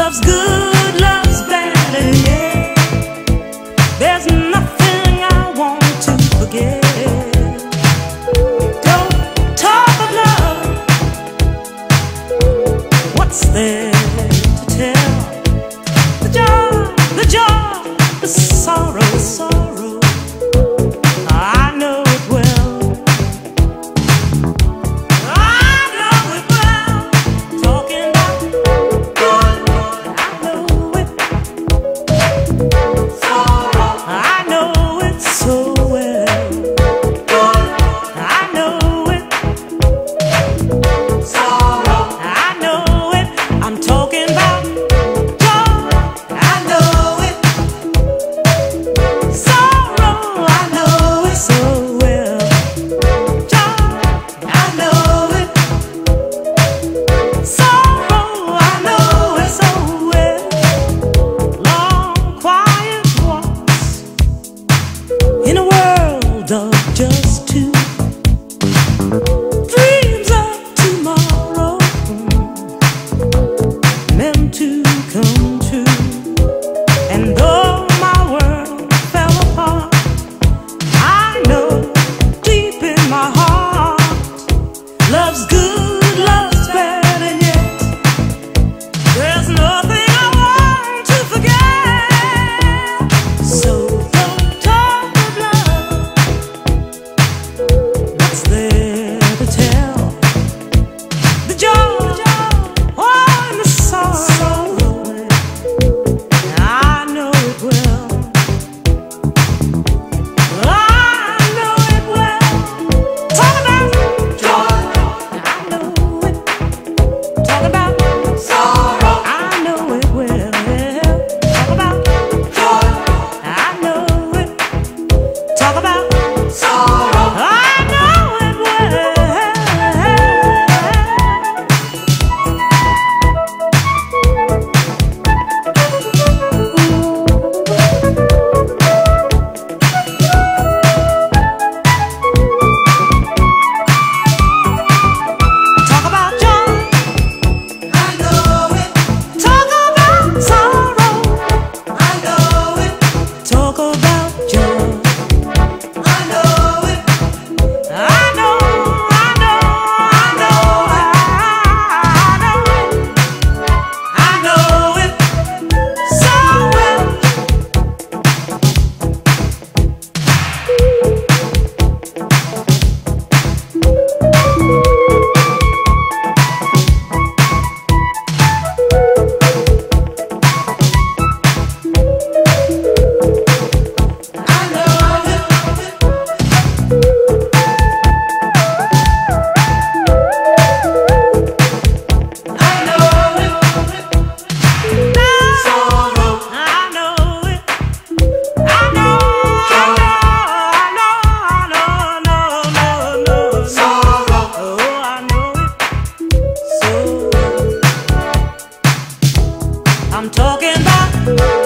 Love's good, love's bad, and yeah, there's nothing I want to forget. Don't talk of love, what's there to tell? The joy, the sorrow, sorrow, I know it well. I know it well. Talking about good, I know it. Sorrow, I know it so well. Good, I know it. Sorrow, I know it. I'm talking about in a world of just two, dreams of tomorrow meant to come true. And though my world fell apart, I know deep in my heart, love's good, love's bad, and yet there's nothing I want to forget. So I'm talking about